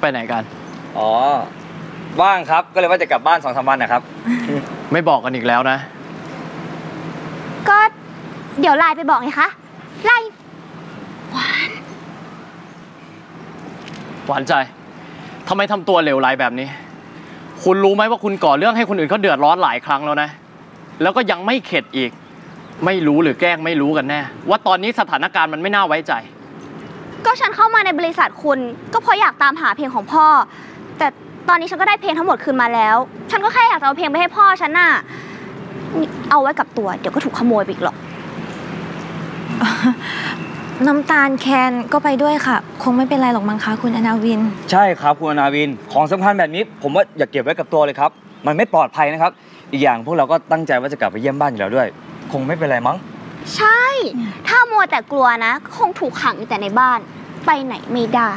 ไปไหนกันอ๋อว่างครับก็เลยว่าจะกลับบ้าน2-3 วันนะครับไม่บอกกันอีกแล้วนะก็เดี๋ยวไลน์ไปบอกไงคะไลน์หวานใจทำไมทำตัวเหลวไหลแบบนี้คุณรู้ไหมว่าคุณก่อเรื่องให้คนอื่นเขาเดือดร้อนหลายครั้งแล้วนะแล้วก็ยังไม่เข็ดอีกไม่รู้หรือแกล้งไม่รู้กันแน่ว่าตอนนี้สถานการณ์มันไม่น่าไว้ใจก็ฉันเข้ามาในบริษัทคุณก็เพราะอยากตามหาเพลงของพ่อแต่ตอนนี้ฉันก็ได้เพลงทั้งหมดคืนมาแล้วฉันก็แค่อยากจะเอาเพลงไปให้พ่อฉันน่ะเอาไว้กับตัวเดี๋ยวก็ถูกขโมยไปอีกหรอกน้ำตาลแคนก็ไปด้วยค่ะคงไม่เป็นไรหรอกมั้งคะคุณอนาวินใช่ครับคุณอนาวินของสำคัญแบบนี้ผมว่าอย่าเก็บไว้กับตัวเลยครับมันไม่ปลอดภัยนะครับอีกอย่างพวกเราก็ตั้งใจว่าจะกลับไปเยี่ยมบ้านอยู่แล้วด้วยคงไม่เป็นไรมั้งใช่ถ้ามัวแต่กลัวนะคงถูกขังอยู่แต่ในบ้านไปไหนไม่ได้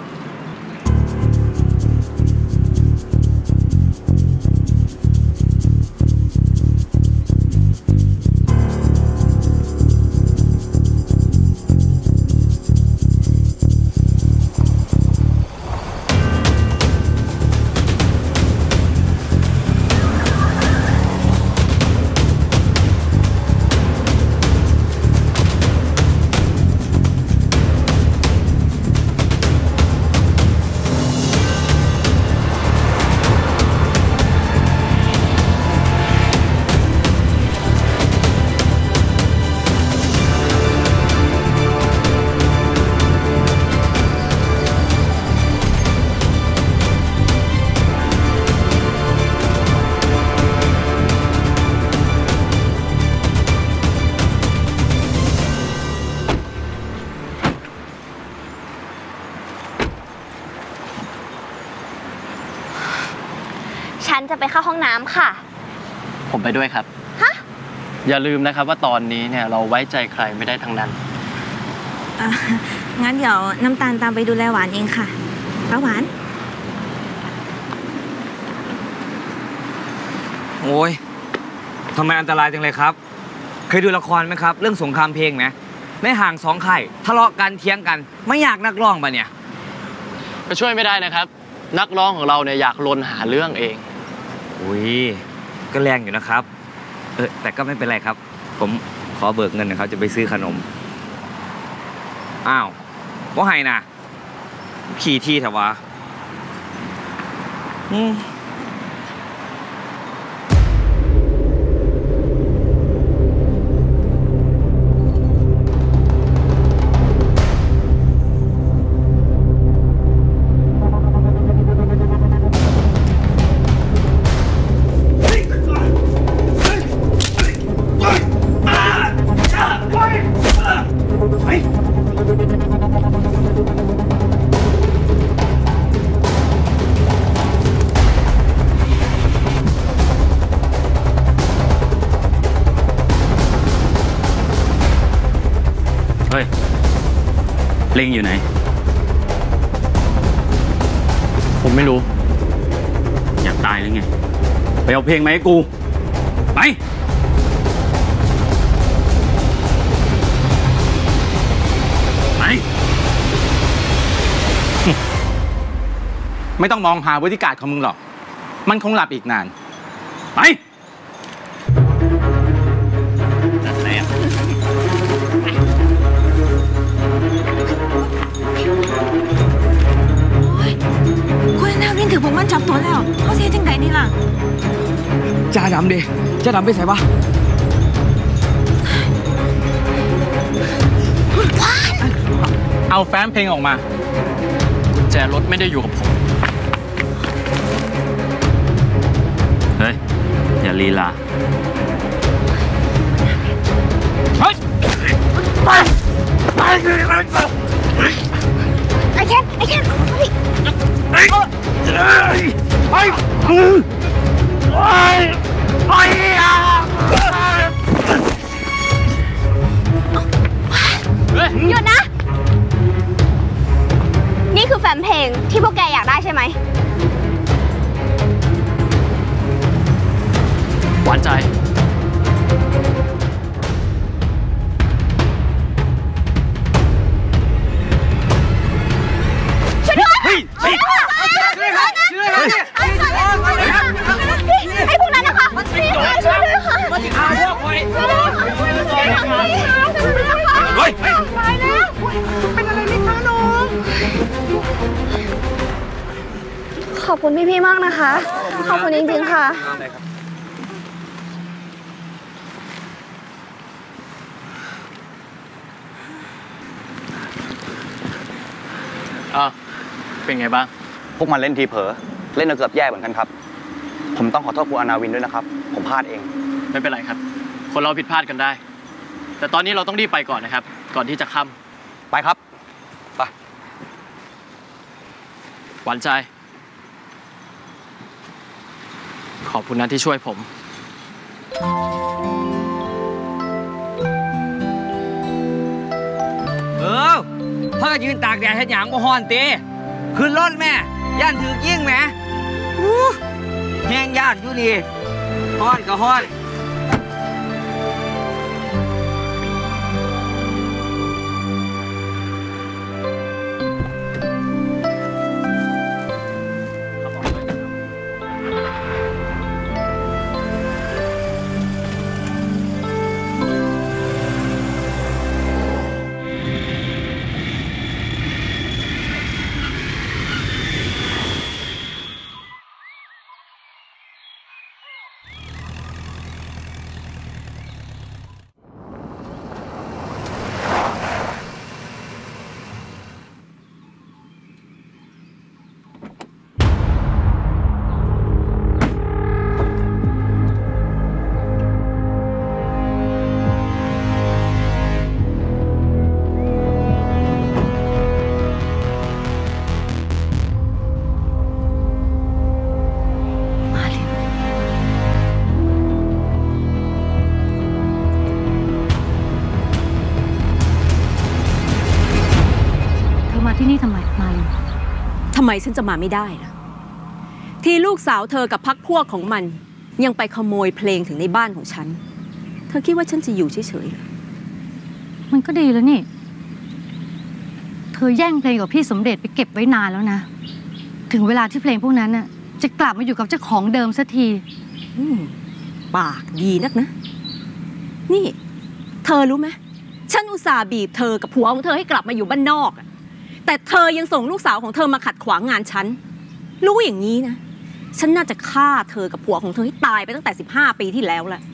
ฉันจะไปเข้าห้องน้ำค่ะผมไปด้วยครับฮะอย่าลืมนะครับว่าตอนนี้เนี่ยเราไว้ใจใครไม่ได้ทั้งนั้นงั้นเดี๋ยวน้ำตาลตามไปดูแลหวานเองค่ะป้าหวานโอ้ยทำไมอันตรายจังเลยครับเคยดูละครไหมครับเรื่องสงครามเพลงนะไม่ห่าง2 ค่ายทะเลาะกันเถียงกันไม่อยากนักร้องปะเนี่ยก็ช่วยไม่ได้นะครับนักร้องของเราเนี่ยอยากลนหาเรื่องเองอุ้ยก็แรงอยู่นะครับแต่ก็ไม่เป็นไรครับผมขอเบิกเงินนะครับจะไปซื้อขนมอ้าวว่าไงนะขี่ที่เถอะวะเฮ้ยเพลงอยู่ไหนผมไม่รู้อยากตายหรือไงไปเอาเพลงมาให้กูไปไม่ต้องมองหาบริการของมึงหรอกมันคงหลับอีกนานไปนั่นแหละคุณอนาวินถือผมมันจับตัวแล้วเขาเสียจังไงนี่ล่ะจ่าดำดิจ่าดำไปใส่ปะเอาแฟ้มเพลงออกมากุญแจรถไม่ได้อยู่กับผมเฮ้ยอย่าลีลาเฮ้ยไปไอ้แคนเฮ้ยหยุดนะนี่คือแฟ้มเพลงที่พวกแกอยากได้ใช่ไหมหวานใจช่วยด้วยอบคุณพี่ๆมากนะคะ ขอบคุณจริงๆค่ะเป็นไงบ้างพวกมันเล่นทีเผลอเล่นจนเกือบแย่เหมือนกันครับผมต้องขอโทษคุณอนาวินด้วยนะครับผมพลาดเองไม่เป็นไรครับคนเราผิดพลาดกันได้ แต่ตอนนี้เราต้องรีบไปก่อนนะครับก่อนที่จะค่ำไปครับไปหวานใจขอบคุณนะที่ช่วยผมพ่อก็ยืนตากแดดเห็นหยางบ่ฮ้อนตีขึ้นรถแม่ย่านถือยิ่งแม่แห้งย่านอยู่นี่ฮ้อนก็ฮ้อนที่นี่ทำไมมาลินทำไมฉันจะมาไม่ได้ล่ะที่ลูกสาวเธอกับพรรคพวกของมันยังไปขโมยเพลงถึงในบ้านของฉันเธอคิดว่าฉันจะอยู่เฉยๆมันก็ดีแล้วนี่เธอแย่งเพลงกับพี่สมเด็จไปเก็บไว้นานแล้วนะถึงเวลาที่เพลงพวกนั้นน่ะจะกลับมาอยู่กับเจ้าของเดิมสักทีปากดีนักนะนี่เธอรู้ไหมฉันอุตส่าห์บีบเธอกับผัวของเธอให้กลับมาอยู่บ้านนอกแต่เธอยังส่งลูกสาวของเธอมาขัดขวางงานฉันรู้อย่างนี้นะฉันน่าจะฆ่าเธอกับผัวของเธอให้ตายไปตั้งแต่15 ปีที่แล้วแหละ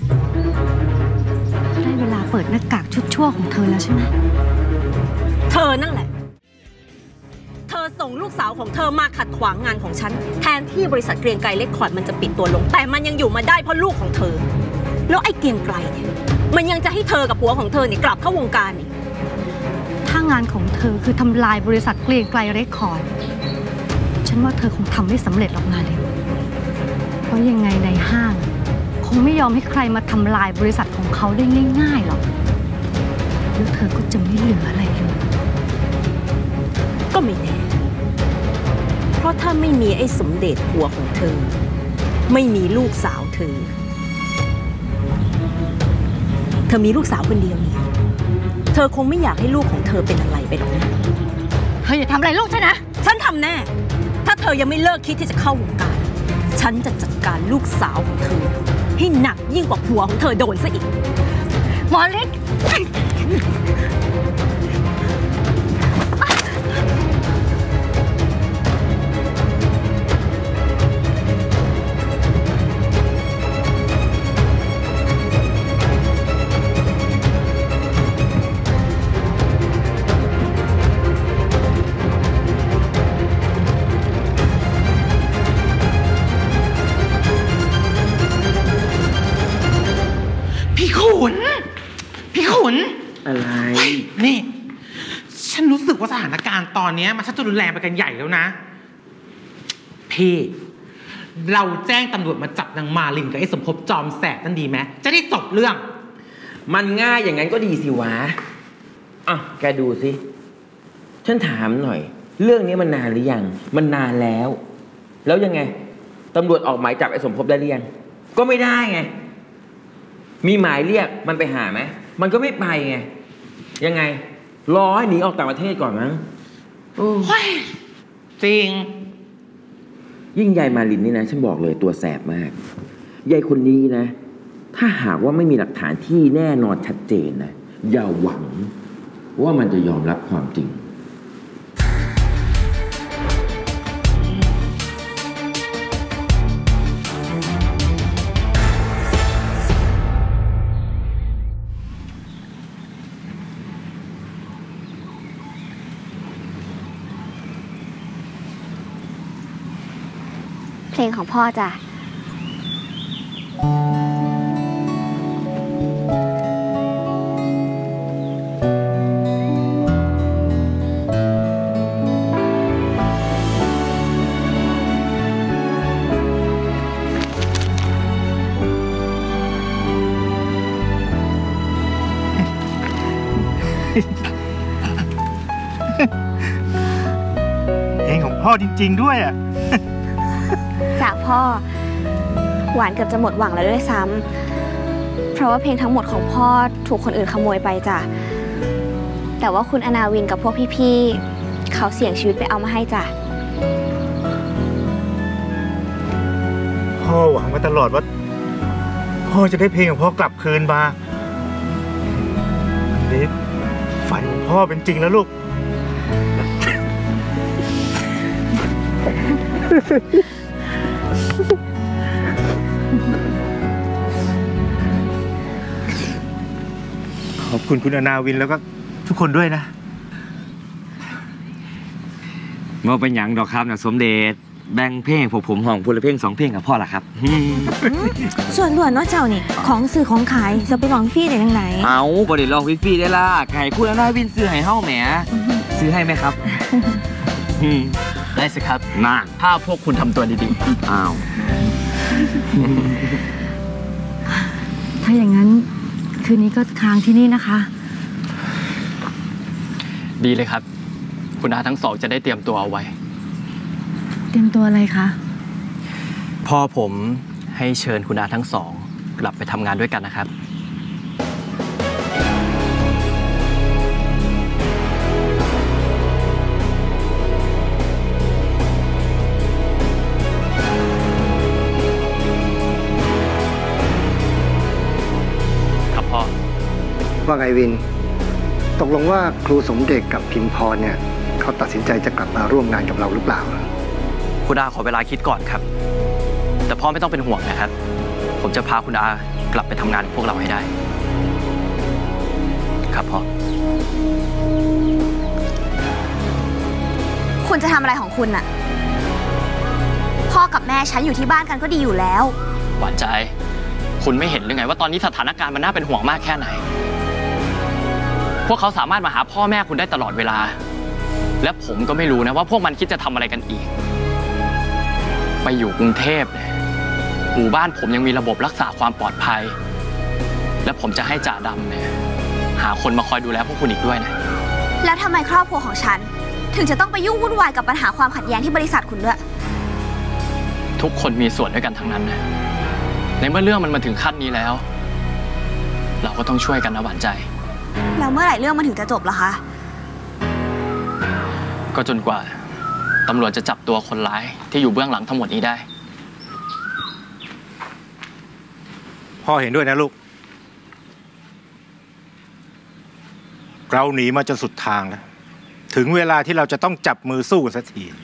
ได้เวลาเปิดหน้ากากชุดชั่วของเธอแล้วใช่ไหมเธอนั่นแหละเธอส่งลูกสาวของเธอมาขัดขวางงานของฉันแทนที่บริษัทเกรียงไกรเรคคอร์ดมันจะปิดตัวลงแต่มันยังอยู่มาได้เพราะลูกของเธอแล้วไอ้เกรียงไกรเนี่ยมันยังจะให้เธอกับผัวของเธอเนี่ยกลับเข้าวงการอีกถ้างานของเธอคือทำลายบริษัทเกรียงไกรเรคคอร์ดฉันว่าเธอคงทำไม่สำเร็จหรอกมาเลยเพราะยังไงในห้างคงไม่ยอมให้ใครมาทำลายบริษัทของเขาได้ง่ายๆหรอกแล้วเธอก็จะไม่เหลืออะไรเลยก็ไม่แน่เพราะถ้าไม่มีไอ้สมเด็จผัวของเธอไม่มีลูกสาวเธอมีลูกสาวคนเดียวนี่เธอคงไม่อยากให้ลูกของเธอเป็นอะไรไปหรอกนะเธออย่าทำอะไรลูกฉันนะฉันทำแน่ถ้าเธอยังไม่เลิกคิดที่จะเข้าวงการฉันจะจัดการลูกสาวของเธอให้หนักยิ่งกว่าผัวของเธอโดนซะอีกหมอฤทธิ์พี่ขุนอะไรนี่ฉันรู้สึกว่าสถานการณ์ตอนนี้มันชักจะรุนแรงไปกันใหญ่แล้วนะพี่เราแจ้งตำรวจมาจับนางมาลินกับไอ้สมภพจอมแสบนั่นดีไหมจะได้จบเรื่องมันง่ายอย่างนั้นก็ดีสิวะอ่ะแกดูสิฉันถามหน่อยเรื่องนี้มันนานหรือยังมันนานแล้วยังไงตำรวจออกหมายจับไอ้สมภพได้หรือยังก็ไม่ได้ไงมีหมายเรียกมันไปหาไหมมันก็ไม่ไปไงยังไงรอให้หนีออกต่างประเทศก่อนมั้งจริงยิ่งยายมาลินนี่นะฉันบอกเลยตัวแสบมากยายคนนี้นะถ้าหากว่าไม่มีหลักฐานที่แน่นอนชัดเจนนะอย่าหวังว่ามันจะยอมรับความจริงเพลงของพ่อจ้ะเพลงของพ่อจริงๆด้วยอ่ะจากพ่อ หวานเกือบจะหมดหวังแล้วด้วยซ้ำเพราะว่าเพลงทั้งหมดของพ่อถูกคนอื่นขโมยไปจ้ะแต่ว่าคุณอนาวินกับพวกพี่ๆเขาเสี่ยงชีวิตไปเอามาให้จ้ะพ่อหวังมาตลอดว่าพ่อจะได้เพลงของพ่อกลับคืนมาวันนี้ฝันของพ่อเป็นจริงแล้วลูก ขอบคุณคุณอนาวินแล้วก็ทุกคนด้วยนะเมื่อเป็นอย่างดอกครับนะสมเด็จแบ่งเพลงผมห้องพูดเพลง2 เพลงกับพ่อละครับส่วนด่วนเนาะเจ้านี่ของซื้อของขายจะไปลองฟรี่ได้ยังไงเอาบริลองฟรีๆได้ล่ะไก่คุณอนาวินซื้อให้เฮ้าแหมซื้อให้ไหมครับได้สิครับน่าถ้าพวกคุณทำตัวดีอ้าวถ้าอย่างนั้นคืนนี้ก็ค้างที่นี่นะคะๆ ดีเลยครับ คุณอาทั้งสองจะได้เตรียมตัวเอาไว้เตรียมตัวอะไรคะพ่อผมให้เชิญคุณอาทั้งสองกลับไปทำงานด้วยกันนะครับ ครับพ่อว่าไงวิน ตกลงว่าครูสมเด็จกับพิมพรเนี่ยเขาตัดสินใจจะกลับมาร่วมงานกับเราหรือเปล่าคุณอาขอเวลาคิดก่อนครับ แต่พ่อไม่ต้องเป็นห่วงนะครับ ผมจะพาคุณอากลับไปทำงานกับพวกเราให้ได้ ครับพ่อคุณจะทำอะไรของคุณน่ะ พ่อกับแม่ฉันอยู่ที่บ้านกันก็ดีอยู่แล้วหวานใจ คุณไม่เห็นหรือไงว่าตอนนี้สถานการณ์มันน่าเป็นห่วงมากแค่ไหน พวกเขาสามารถมาหาพ่อแม่คุณได้ตลอดเวลา และผมก็ไม่รู้นะว่าพวกมันคิดจะทำอะไรกันอีก ไปอยู่กรุงเทพเนี่ยหมู่บ้านผมยังมีระบบรักษาความปลอดภัย และผมจะให้จ่าดำเนี่ยหาคนมาคอยดูแลพวกคุณอีกด้วยนะแล้วทำไมครอบครัวของฉัน ถึงจะต้องไปยุ่งวุ่นวายกับปัญหาความขัดแย้งที่บริษัทคุณด้วยทุกคนมีส่วนด้วยกันทั้งนั้นนะในเมื่อเรื่องมันมาถึงขั้นนี้แล้ว เราก็ต้องช่วยกันนะหวานใจแล้วเมื่อไหร่เรื่องมันถึงจะจบล่ะคะก็จนกว่าตำรวจจะจับตัวคนร้ายที่อยู่เบื้องหลังทั้งหมดนี้ได้พ่อเห็นด้วยนะลูก เราหนีมาจนสุดทางแล้ว ถึงเวลาที่เราจะต้องจับมือสู้กันสักที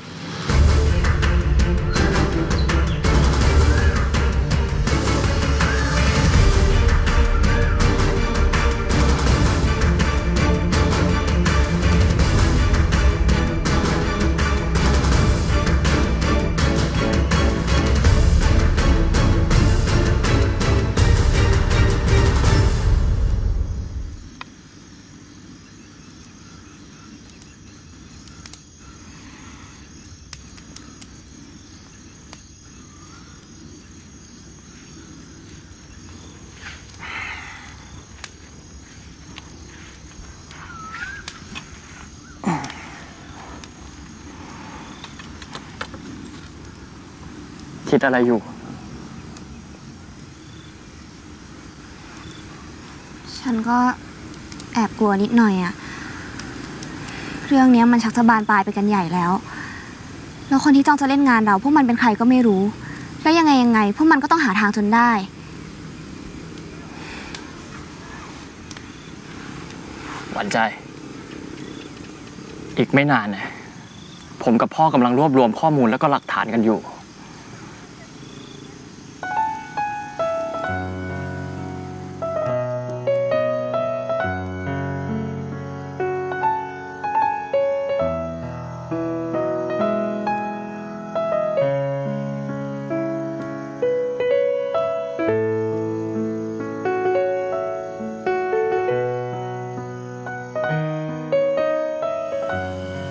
คิดอะไรอยู่ฉันก็แอบกลัวนิดหน่อยอะเรื่องนี้มันชักจะบานปลายไปกันใหญ่แล้ว แล้วคนที่จ้องจะเล่นงานเราพวกมันเป็นใครก็ไม่รู้ แล้วยังไงพวกมันก็ต้องหาทางจนได้หวานใจ อีกไม่นานนะผมกับพ่อกำลังรวบรวมข้อมูลแล้วก็หลักฐานกันอยู่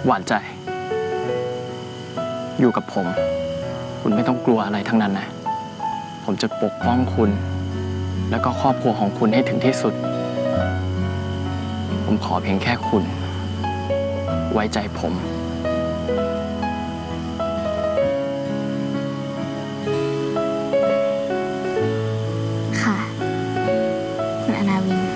หวานใจ อยู่กับผม คุณไม่ต้องกลัวอะไรทั้งนั้นนะ ผมจะปกป้องคุณ แล้วก็ครอบครัวของคุณให้ถึงที่สุด ผมขอเพียงแค่คุณ ไว้ใจผมค่ะ คุณอนาวิน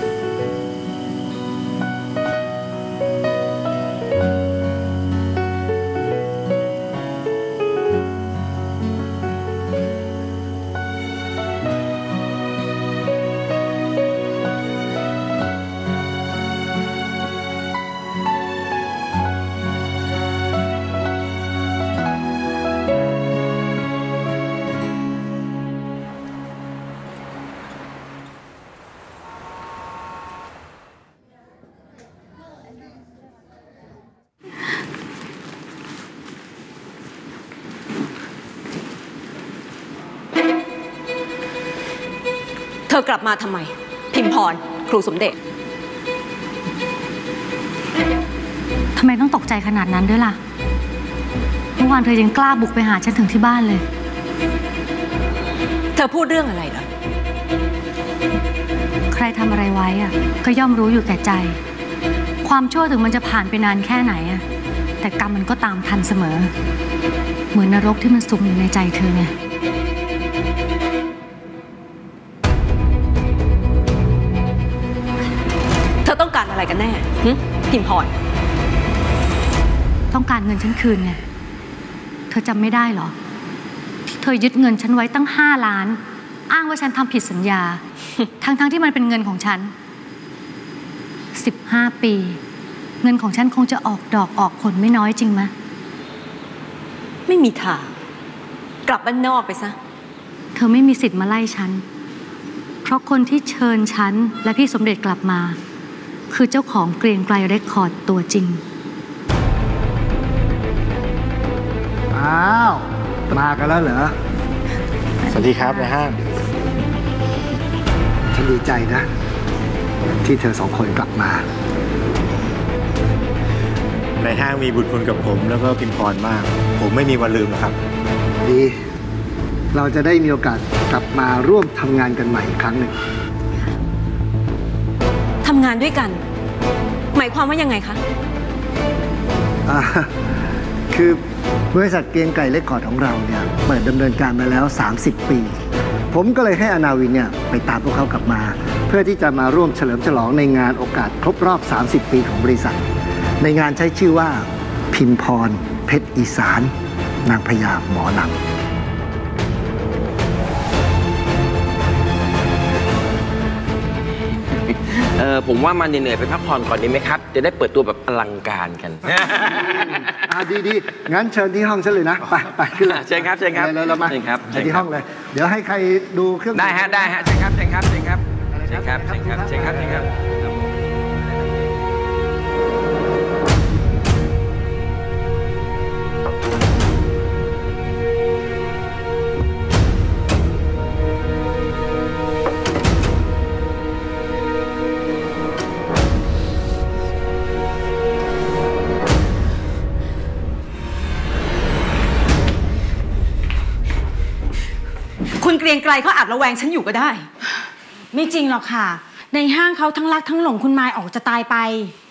เธอกลับมาทำไม พิมพร ครูสมเด็จทำไมต้องตกใจขนาดนั้นด้วยล่ะ เมื่อวานเธอยังกล้าบุกไปหาฉันถึงที่บ้านเลยเธอพูดเรื่องอะไรเหรอใครทำอะไรไว้อะก็ย่อมรู้อยู่แก่ใจ ความชั่วถึงมันจะผ่านไปนานแค่ไหนอะแต่กรรมมันก็ตามทันเสมอ เหมือนนรกที่มันสุมอยู่ในใจเธอไงเธอต้องการอะไรกันแน่พิมพรต้องการเงินฉันคืนไง เธอจำไม่ได้เหรอ เธอยึดเงินฉันไว้ตั้ง5 ล้าน อ้างว่าฉันทำผิดสัญญา ทั้งที่มันเป็นเงินของฉัน 15 ปี เงินของฉันคงจะออกดอกออกผลไม่น้อยจริงไหมไม่มีทาง กลับบ้านนอกไปซะเธอไม่มีสิทธิ์มาไล่ฉัน เพราะคนที่เชิญฉันและพี่สมเด็จกลับมา คือเจ้าของเกรียงไกรเรคคอร์ดตัวจริงอ้าว มากันแล้วเหรอสวัสดีครับในห้างฉันดีใจนะ ที่เธอ2 คนกลับมาในห้างมีบุญคุณกับผมแล้วก็พิมพรมาก ผมไม่มีวันลืมหรอกครับดี เราจะได้มีโอกาสกลับมาร่วมทำงานกันใหม่อีกครั้งหนึ่งทำงานด้วยกัน หมายความว่ายังไงคะคือบริษัทเกรียงไกรเรคคอร์ดของเราเนี่ยเปิดดำเนินการมาแล้ว 30 ปี ผมก็เลยให้อนาวินเนี่ยไปตามพวกเขากลับมา เพื่อที่จะมาร่วมเฉลิมฉลองในงานโอกาสครบรอบ 30 ปีของบริษัท ในงานใช้ชื่อว่าพิมพรเพชรอีสานนางพญาหมอลำผมว่ามันเหนื่อยๆไปพักผ่อนก่อนดีไหมครับ จะได้เปิดตัวแบบอลังการกันดีๆ งั้นเชิญที่ห้องฉันเลยนะ ไปขึ้นเลยเชิญครับเชิญครับเรามาเชิญครับไปที่ห้องเลย เดี๋ยวให้ใครดูเครื่องได้ฮะเชิญครับเชิญครับเชิญครับเชิญครับเชิญครับเชิญครับเชิญครับคุณเกรียงไกรเขาอาจระแวงฉันอยู่ก็ได้ไม่จริงหรอกค่ะ ในห้างเขาทั้งรักทั้งหลงคุณมายออกจะตายไป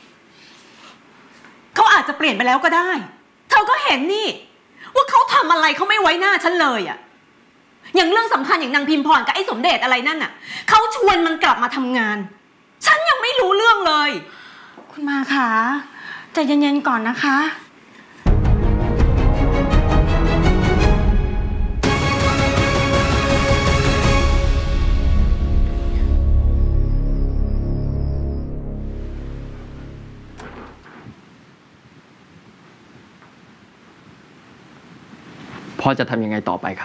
เขาอาจจะเปลี่ยนไปแล้วก็ได้ เธอก็เห็นนี่ ว่าเขาทำอะไรเขาไม่ไว้หน้าฉันเลยอะอย่างเรื่องสำคัญอย่างนางพิมพรกับไอ้สมเด็จอะไรนั่นน่ะเขาชวนมันกลับมาทำงาน ฉันยังไม่รู้เรื่องเลยคุณมาค่ะใจเย็นๆก่อนนะคะพ่อจะทำยังไงต่อไปครับ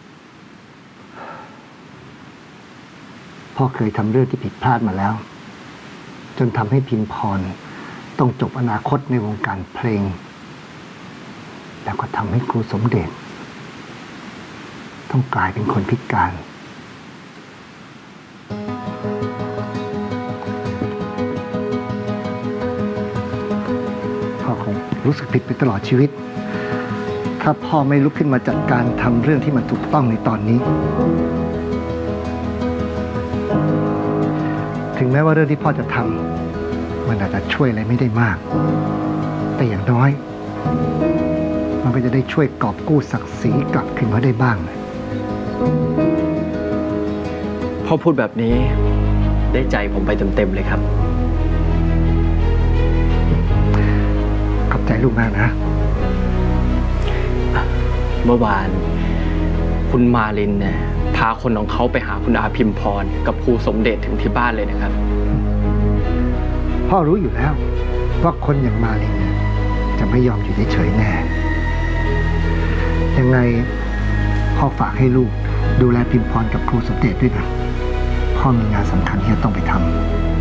พ่อเคยทำเรื่องที่ผิดพลาดมาแล้ว จนทำให้พิมพรต้องจบอนาคตในวงการเพลง แล้วก็ทำให้ครูสมเด็จต้องกลายเป็นคนพิการพ่อคงรู้สึกผิดไปตลอดชีวิต ถ้าพ่อไม่ลุกขึ้นมาจัดการทำเรื่องที่มันถูกต้องในตอนนี้ ถึงแม้ว่าเรื่องที่พ่อจะทำมันอาจจะช่วยอะไรไม่ได้มาก แต่อย่างน้อยมันก็จะได้ช่วยกอบกู้ศักดิ์ศรีกลับขึ้นมาได้บ้างนะพ่อพูดแบบนี้ได้ใจผมไปเต็มๆเลยครับขอบใจลูกมากนะเมื่อวานคุณมาลินเนี่ยพาคนของเขาไปหาคุณอาพิมพรกับครูสมเด็จถึงที่บ้านเลยนะครับพ่อรู้อยู่แล้วว่าคนอย่างมาลินเนี่ยจะไม่ยอมอยู่เฉยๆแน่ ยังไงพ่อฝากให้ลูกดูแลพิมพรกับครูสมเด็จด้วยนะพ่อมีงานสำคัญที่จะต้องไปทำ